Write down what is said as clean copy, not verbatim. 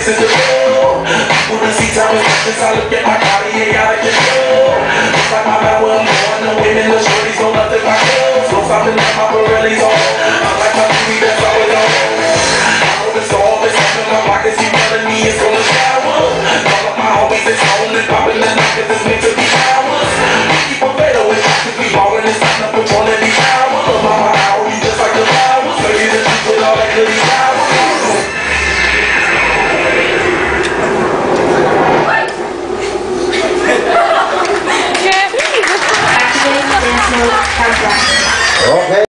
to the floor. People to see time since I look at my body, out of control. It's like my mind where I'm going, the women, the shorties know nothing but girls. So something like my Pirelli's on. I like my TV, that's all it on. I hope it's all this up in my pockets, you telling me it's gonna shower. All of my homies is home and popping the night, cause it's meant to be hours. We keep a better with us, cause we ballin' this time up with one of these hours. Mama, how are you just like the flowers? Baby, the truth with all that goodies flowers. Activating dance mode countdown. Okay.